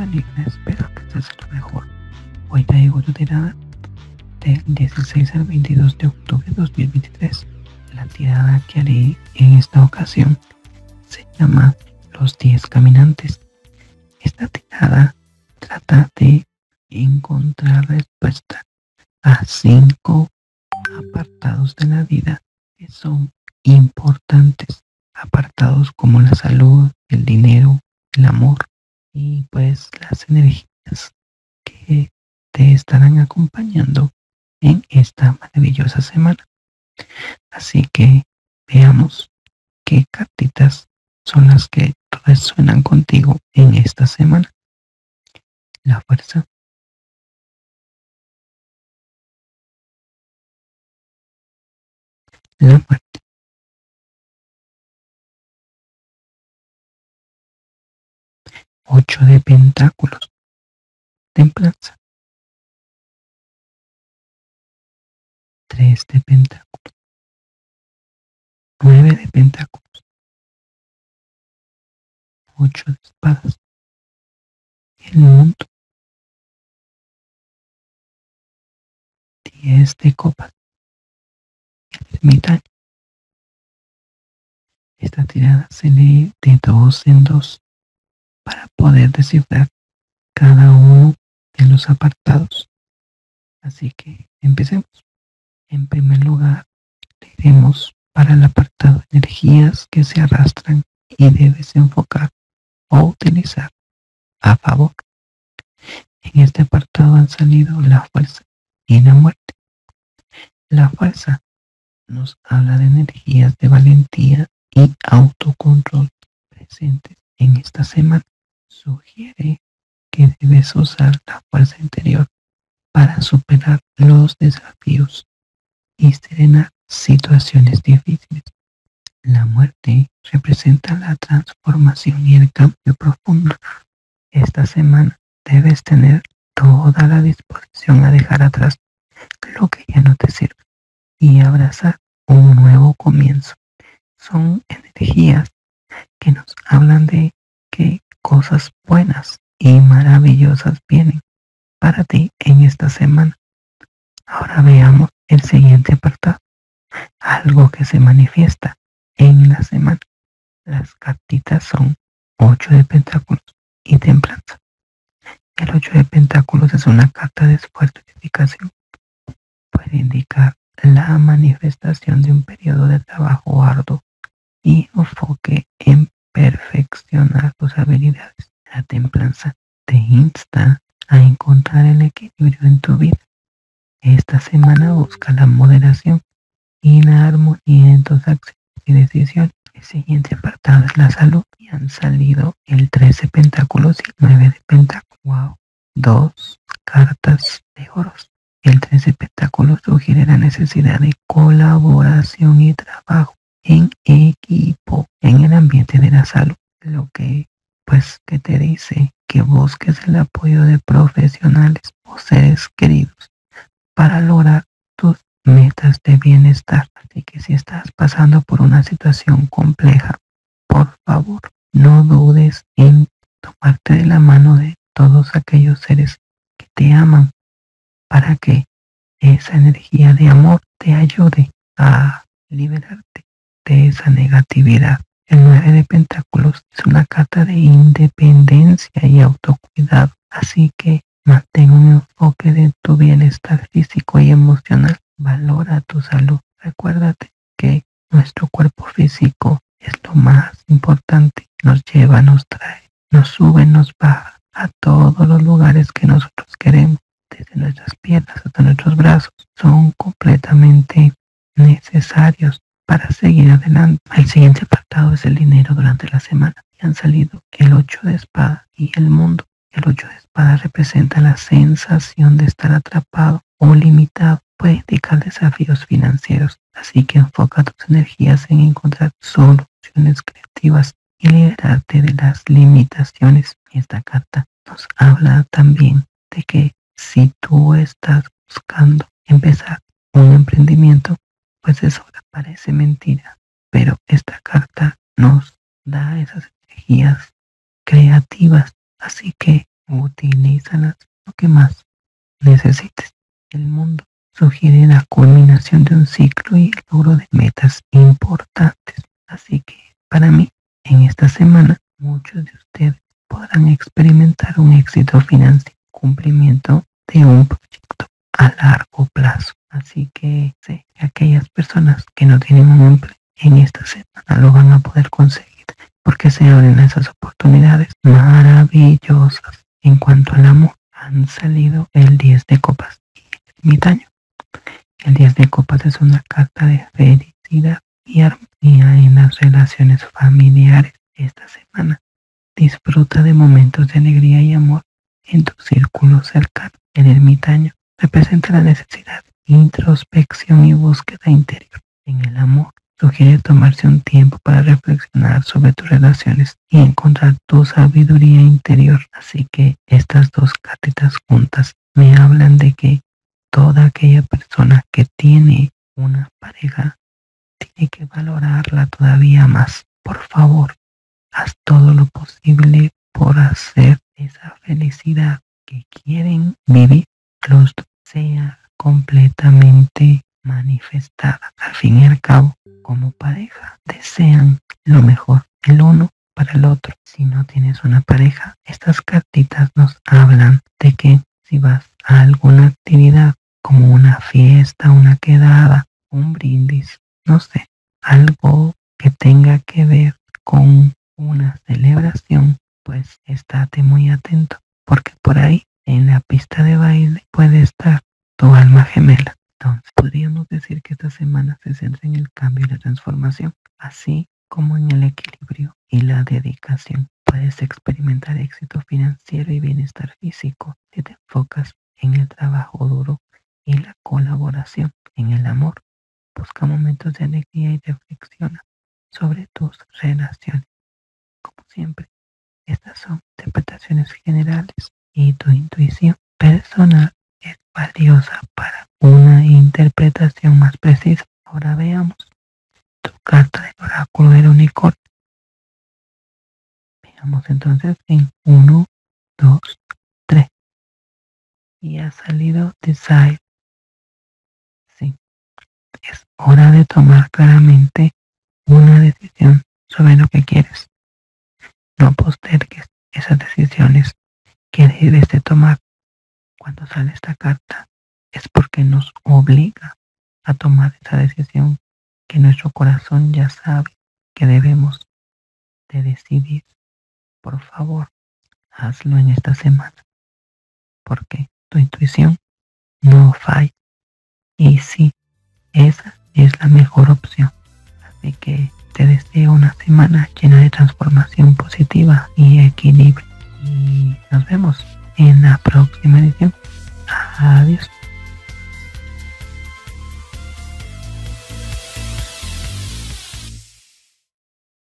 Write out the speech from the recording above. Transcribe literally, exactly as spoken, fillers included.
Lina, espero que estés lo mejor. Hoy traigo tu tirada del dieciséis al veintidós de octubre de dos mil veintitrés. La tirada que haré en esta ocasión se llama Los diez Caminantes. Esta tirada trata de encontrar respuesta a cinco apartados de la vida que son importantes. Apartados como la salud, el dinero, el amor y pues las energías que te estarán acompañando en esta maravillosa semana. Así que veamos qué cartitas son las que resuenan contigo en esta semana. La fuerza, la muerte, ocho de pentáculos, templanza, tres de pentáculos, nueve de pentáculos, ocho de espadas, el mundo, diez de copas, el ermitaño. Esta tirada se lee de dos en dos para poder descifrar cada uno de los apartados. Así que empecemos. En primer lugar, leeremos para el apartado energías que se arrastran y debes enfocar o utilizar a favor. En este apartado han salido la fuerza y la muerte. La fuerza nos habla de energías de valentía y autocontrol presentes en esta semana. Sugiere que debes usar la fuerza interior para superar los desafíos y serenar situaciones difíciles. La muerte representa la transformación y el cambio profundo. Esta semana debes tener toda la disposición a dejar atrás lo que ya no te sirve y abrazar un nuevo comienzo. Son energías que nos hablan de que cosas buenas y maravillosas vienen para ti en esta semana. Ahora veamos el siguiente apartado. Algo que se manifiesta en la semana. Las cartitas son ocho de pentáculos y templanza. El ocho de pentáculos es una carta de esfuerzo y dedicación. Puede indicar la manifestación de un periodo de trabajo arduo y enfoque en perfeccionar tus habilidades. La templanza te insta a encontrar el equilibrio en tu vida. Esta semana busca la moderación y la armonía en tus acciones y decisiones. El siguiente apartado es la salud y han salido el tres de pentáculos y nueve de pentáculos. Wow, dos cartas de oros. El tres de pentáculos sugiere la necesidad de colaboración y trabajo en equipo en el ambiente de la salud, lo que pues que te dice que busques el apoyo de profesionales o seres queridos para lograr tus metas de bienestar. Así que si estás pasando por una situación compleja, por favor, no dudes en tomarte de la mano de todos aquellos seres que te aman para que esa energía de amor te ayude a liberarte de esa negatividad. El nueve de pentáculos es una carta de independencia y autocuidado, así que mantén un enfoque de tu bienestar físico y emocional. Valora tu salud. Recuérdate que nuestro cuerpo físico es lo más importante. Nos lleva, nos trae, nos sube, nos baja a todos los lugares que nosotros queremos. Desde nuestras piernas hasta nuestros brazos son completamente necesarios para seguir adelante. El siguiente apartado es el dinero durante la semana. Y han salido el ocho de espada y el mundo. El ocho de espada representa la sensación de estar atrapado o limitado. Puede indicar desafíos financieros. Así que enfoca tus energías en encontrar soluciones creativas y liberarte de las limitaciones. Esta carta nos habla también de que si tú estás buscando empezar un emprendimiento, pues eso parece mentira, pero esta carta nos da esas energías creativas, así que Utilízalas lo que más necesites. El mundo sugiere la culminación de un ciclo y el logro de metas importantes. Así que para mí, en esta semana, muchos de ustedes podrán experimentar un éxito financiero, cumplimiento de un proyecto a largo plazo. Así que sé que aquellas personas que no tienen un empleo en esta semana lo van a poder conseguir, porque se abren esas oportunidades maravillosas. En cuanto al amor, han salido el diez de copas y el ermitaño. El diez de copas es una carta de felicidad y armonía en las relaciones familiares. Esta semana disfruta de momentos de alegría y amor en tu círculo cercano. El ermitaño representa la necesidad de introspección y búsqueda interior. En el amor, sugiere tomarse un tiempo para reflexionar sobre tus relaciones y encontrar tu sabiduría interior. Así que estas dos cartitas juntas me hablan de que toda aquella persona que tiene una pareja tiene que valorarla todavía más. Por favor, haz todo lo posible por hacer esa felicidad que quieren vivir los dos sea completamente manifestada. Al fin y al cabo, como pareja, desean lo mejor el uno para el otro. Si no tienes una pareja, estas cartitas nos hablan de que si vas a alguna actividad como una fiesta, una quedada, un brindis, no sé, algo que tenga que ver con una celebración, pues estate muy atento, porque por ahí en la pista de baile puede estar tu alma gemela. Entonces podríamos decir que esta semana se centra en el cambio y la transformación, así como en el equilibrio y la dedicación. Puedes experimentar éxito financiero y bienestar físico si te enfocas en el trabajo duro y la colaboración. En el amor, busca momentos de alegría y reflexiona sobre tus relaciones. Como siempre, estas son interpretaciones generales y tu intuición personal es valiosa para una interpretación más precisa. Ahora veamos tu carta del oráculo del unicornio. Veamos entonces en uno, dos, tres. Y ha salido Desire. Sí, es hora de tomar claramente una decisión sobre lo que quieres. No postergues esas decisiones que debes de tomar. Cuando sale esta carta es porque nos obliga a tomar esa decisión que nuestro corazón ya sabe que debemos de decidir. Por favor, hazlo en esta semana, porque tu intuición no falla. Y sí, esa es la mejor opción. Así que te deseo una semana llena de transformación positiva y equilibrio. Y nos vemos en la próxima edición. Adiós.